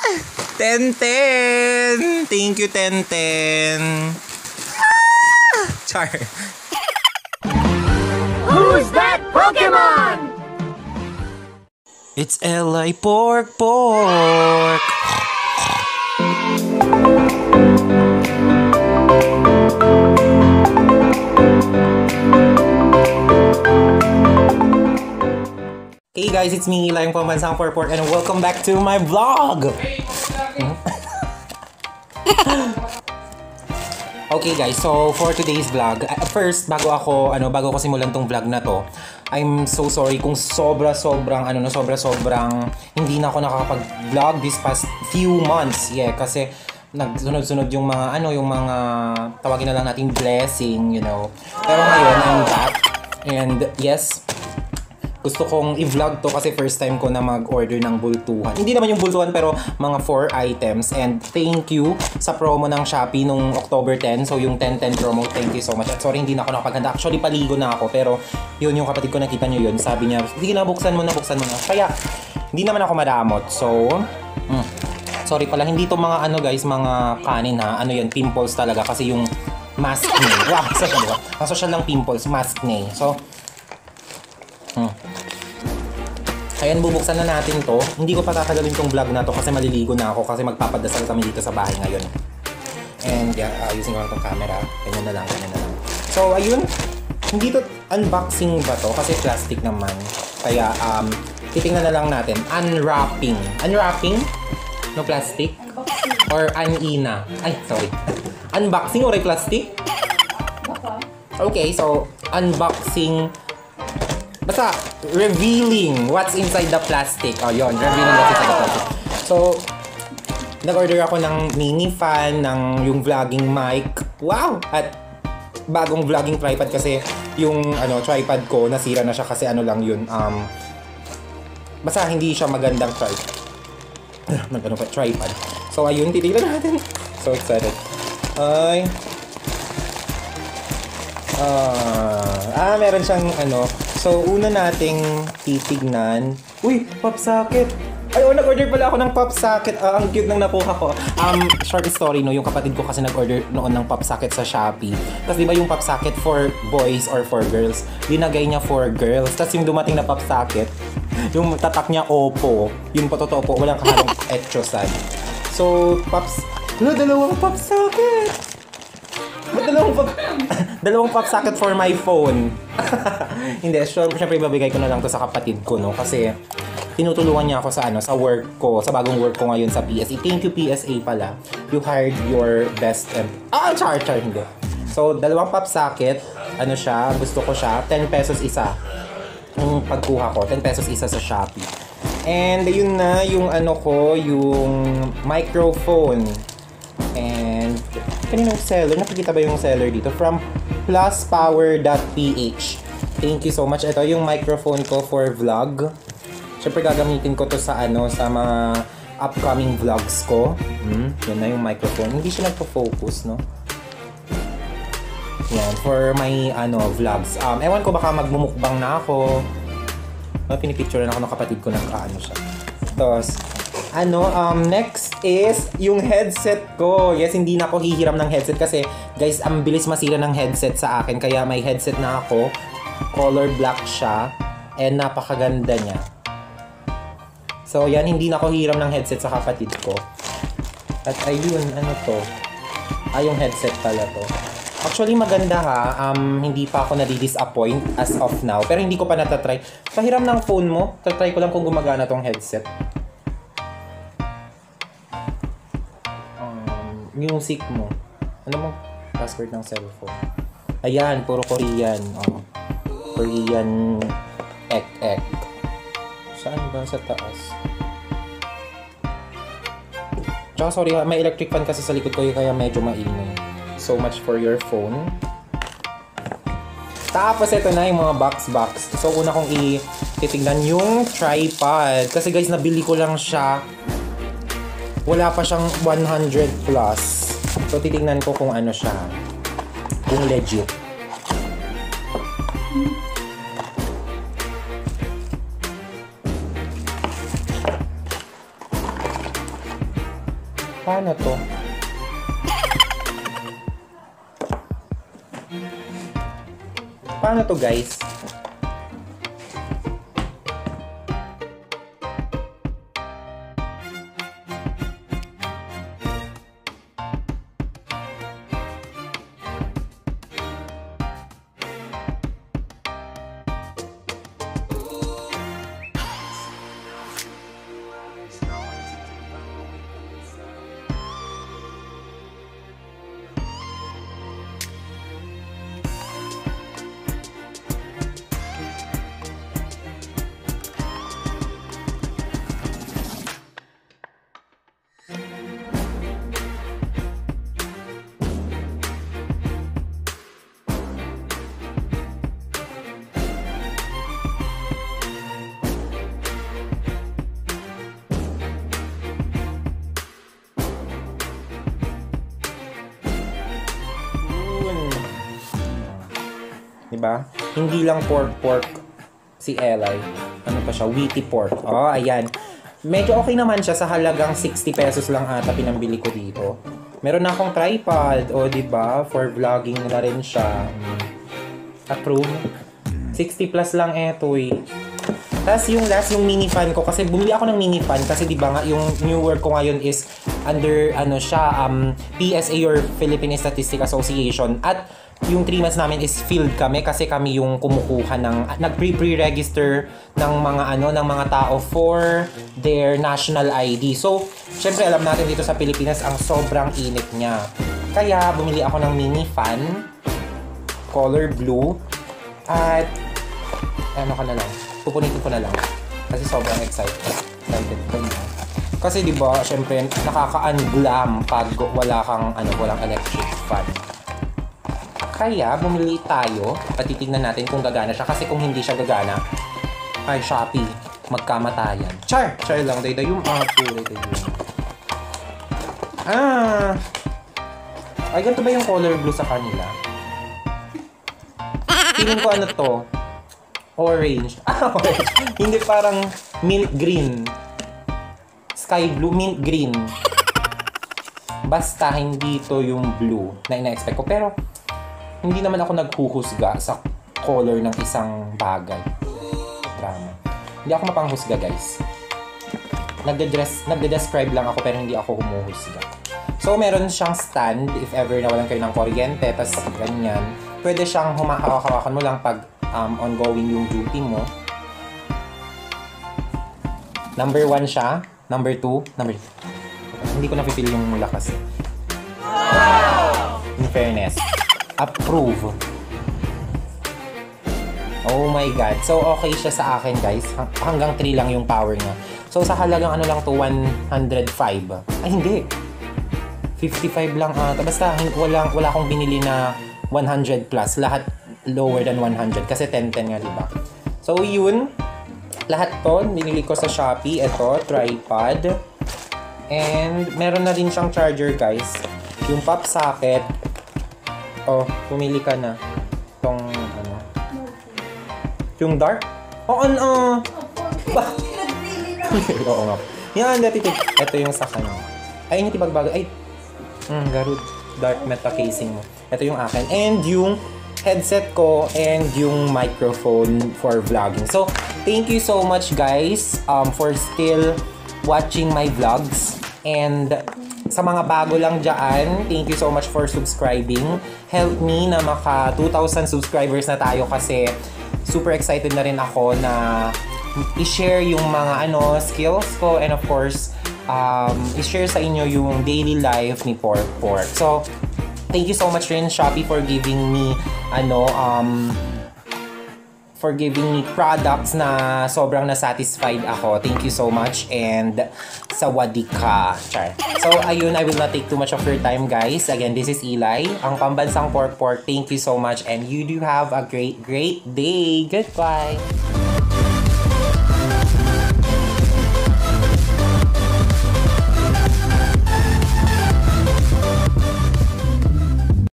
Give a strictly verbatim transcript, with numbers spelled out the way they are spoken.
ten ten! Thank you, ten ten! Ah! Char! Who's that Pokemon? It's L I Pork Pork! Hey guys, it's me, Eli, yung pambansang Pork Pork, and welcome back to my vlog! Okay guys, so for today's vlog, uh, first, bago ako, ano, bago ko simulan tong vlog na to, I'm so sorry kung sobra-sobrang, ano, no, sobra-sobrang hindi na ako nakakapag-vlog this past few months. Yeah, kasi nagsunod-sunod yung mga, ano, yung mga, tawagin na lang natin blessing, you know. Pero ngayon, I'm back. And yes, gusto kong i-vlog to kasi first time ko na mag-order ng bultuhan. Hindi naman yung bultuhan pero mga four items. And thank you sa promo ng Shopee nung October ten. So yung ten ten promo, thank you so much. At sorry, hindi na ako nakapaghanda. Actually, paligo na ako. Pero yun yung kapatid ko, nakita nyo yun. Sabi niya, sige na, buksan mo na, buksan mo na. Kaya, hindi naman ako madamot. So, mm, sorry pala. Hindi to mga ano guys, mga kanin ha. Ano yan, pimples talaga. Kasi yung mask nail. Wow, social diba? Ang social ng pimples, mask nail. So, Hmm. Ayan, bubuksan na natin to. Hindi ko pa tatagalin tong vlog na to kasi maliligo na ako kasi magpapadasal kami dito sa bahay ngayon. And yeah, uh, using ko na tong camera. Ganyan na lang, ganyan na lang. So, ayun. Hindi to unboxing ba to? Kasi plastic naman. Kaya, um, titingnan na lang natin. Unwrapping. Unwrapping? No plastic? Or unina? Ay, sorry. Unboxing or plastic? Okay, so, unboxing. Basta, revealing what's inside the plastic. Oh, yun. Revealing what's inside the plastic. So, nag-order ako ng mini fan, ng yung vlogging mic. Wow! At bagong vlogging tripod kasi yung ano tripod ko, nasira na siya kasi ano lang yun. Um, basta, hindi siya magandang tripod. Nag-ano pa, tripod. So, ayun. Titignan natin. So excited. Ay. Uh, ah, meron siyang ano. So, una nating titignan. Uy, pop socket! Ay, oh, nag-order pala ako ng pop socket. Ah, ang cute nang nakuha ko. Um, short story, no? Yung kapatid ko kasi nag-order noon ng pop socket sa Shopee. Tapos, di ba yung pop socket for boys or for girls? Linagay niya for girls. Tapos, yung dumating na pop socket, yung tatak niya Oppo. Yung patotoo po, walang kahalong etchosan. So, pops... Wala, dalawang pop socket! Ba't dalawang pop... dalawang pop socket for my phone? Hindi, syempre ibabigay ko na lang to sa kapatid ko, no? Kasi tinutulungan niya ako sa ano, sa work ko, sa bagong work ko ngayon sa P S A. Thank you P S A pala. You hired your best em... Ah, char, char, hindi. So, dalawang pop socket, ano siya, gusto ko siya, ten pesos isa. Yung pagkuha ko, ten pesos isa sa Shopee. And yun na, yung ano ko, yung microphone. And kaninong seller? Nakikita ba yung seller dito? From pluspower dot p h. Thank you so much. Ito yung microphone ko for vlog. Siyempre gagamitin ko to sa ano, sa mga upcoming vlogs ko. Hmm, yan na yung microphone. Hindi siya nagpo-focus, no? Yan, for my ano, vlogs. Um, ewan ko baka magmumukbang na ako. Pinipicture na ako ng kapatid ko ng kaano siya. Tapos, ano, um, next is yung headset ko. Yes, hindi na ako hihiram ng headset kasi, guys, ang bilis masira ng headset sa akin. Kaya may headset na ako. Color black siya. And napakaganda niya. So, yan, hindi na ako hihiram ng headset sa kapatid ko. At ayun, ano to? Ay, yung headset pala to. Actually, maganda ha. Um, hindi pa ako nadi-disappoint as of now. Pero hindi ko pa natatry. Pahiram ng phone mo. Tatry ko lang kung gumagana tong headset. Music mo. Ano mo? Password ng cellphone. Ayan, puro Korean. Oh. Korean ek ek. Saan ba? Sa taas. Tsaka sorry, may electric fan kasi sa likod ko kaya medyo maingay. So much for your phone. Tapos ito na yung mga box-box. So una kong i-titignan yung tripod. Kasi guys, nabili ko lang siya. Wala pa siyang one hundred plus. So, titignan ko kung ano siya. Kung legit. Paano to? Paano to, guys? Diba? Hindi lang pork-pork si Eli. Ano pa siya? Wheaty pork. Oh, ayan. Medyo okay naman siya sa halagang sixty pesos lang ata pinambili ko dito. Meron na akong tripod. O, oh, diba? For vlogging na rin siya. Approve. sixty plus lang eto eh. Tapos yung last, yung mini fan ko. Kasi bumili ako ng mini fan. Kasi diba nga, yung new work ko ngayon is under, ano siya, um, P S A or Philippine Statistics Association. At yung three months namin is filled kami kasi kami yung kumukuha ng nag-pre-pre-register ng mga ano ng mga tao for their national I D. So, syempre alam natin dito sa Pilipinas ang sobrang init niya. Kaya bumili ako ng mini fan color blue at ano ka na lang. Pupunitin ko na lang kasi sobrang excited. Excited ko na. Kasi 'di ba, syempre nakaka-unglam pag wala kang ano, walang electric fan. Kaya, bumili tayo at titignan natin kung gagana siya. Kasi kung hindi siya gagana, ay Shopee, magkamatayan. Char! Char lang, day day yung apo, day day yung. Ah! Ay, ganito ba yung color blue sa kanila? Feeling ko ano to? Orange. Ah, orange. Hindi parang mint green. Sky blue, mint green. Basta hindi to yung blue na ina-expect ko. Pero, hindi naman ako naghuhusga sa color ng isang bagay. Drama. Hindi ako mapanghusga, guys. Nagde-dress, nagde-describe lang ako pero hindi ako humuhusga. So, meron siyang stand if ever nawalan kayo ng kuryente, tas ganyan. Pwede siyang humahawak-hawakan mo lang pag um, ongoing yung duty mo. Number one siya. Number two. Number... Hindi ko napipili yung lakas. Wow! In fairness. Approve. Oh my God. So, okay siya sa akin, guys. Hanggang three lang yung power niya. So, sa halagang ano lang to, one hundred five. Ay, hindi. fifty-five lang ata. Basta, wala, wala akong binili na one hundred plus. Lahat lower than one hundred. Kasi ten ten nga, diba? So, yun. Lahat to, binili ko sa Shopee. Ito, tripod. And, meron na din siyang charger, guys. Yung pop socket. Oh, pumili ka na. Itong, ano. Yung dark? Oo, ano. Oo nga. Yan, dati. Ito yung sa kanya. Ay, hindi bagbago. Ay, mm, garud. Dark meta casing mo. Ito yung akin. And yung headset ko and yung microphone for vlogging. So, thank you so much, guys, um, for still watching my vlogs. And sa mga bago lang dyan, thank you so much for subscribing. Help me na maka two thousand subscribers na tayo kasi super excited na rin ako na i-share yung mga ano skills ko and of course, um, i-share sa inyo yung daily life ni Pork Pork. So, thank you so much rin Shopee for giving me ano, um, for giving me products na sobrang na-satisfied ako. Thank you so much and sawadika. Char. So, ayun, I will not take too much of your time, guys. Again, this is Eli, ang pambansang Pork Pork. Thank you so much and you do have a great, great day. Goodbye!